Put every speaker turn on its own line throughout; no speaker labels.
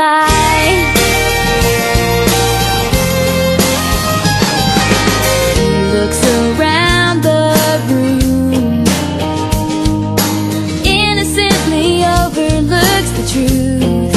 lie. He looks around the room, innocently overlooks the truth.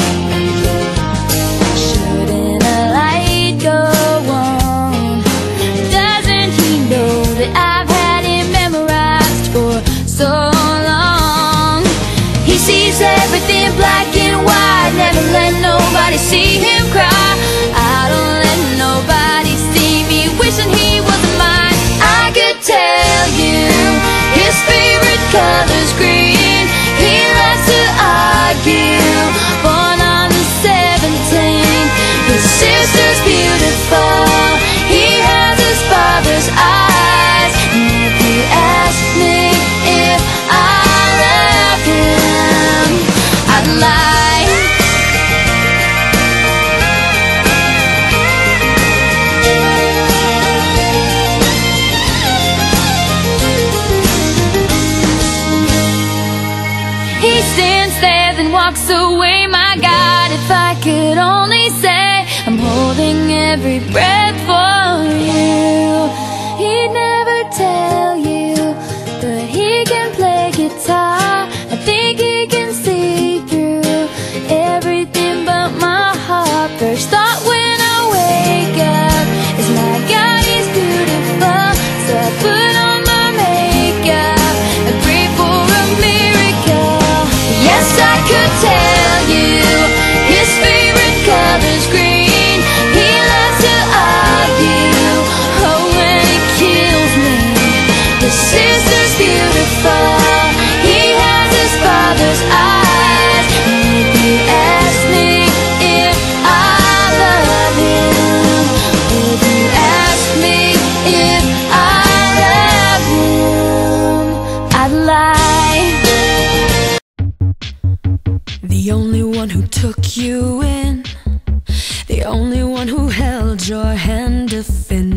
Shouldn't a light go on? Doesn't he know that I've had him memorized for so long? He sees everything black and white, never let nobody see him cry. I don't let nobody see me wishing he wasn't mine. I could tell you his favorite color's green. He loves to argue, born on the 17th. His sister's beautiful, he has his father's eyes. And if you ask me if I love him, I'd lie. He stands there, then walks away. My God, if I could only say I'm holding every breath for you. He'd never tell you, but he can play guitar. I think he can see through everything but my heart. First thought when I wake up is, my God, he's beautiful. So I put on my makeup and pray for a miracle. Yes, I could tell you his favorite color's green. He loves to argue, oh, when he kills me. His sister's beautiful, he has his father's eyes. And if you ask me if I love him, if you ask me if I love him, I'd lie. The only one who took you in, the only one who held your hand, defended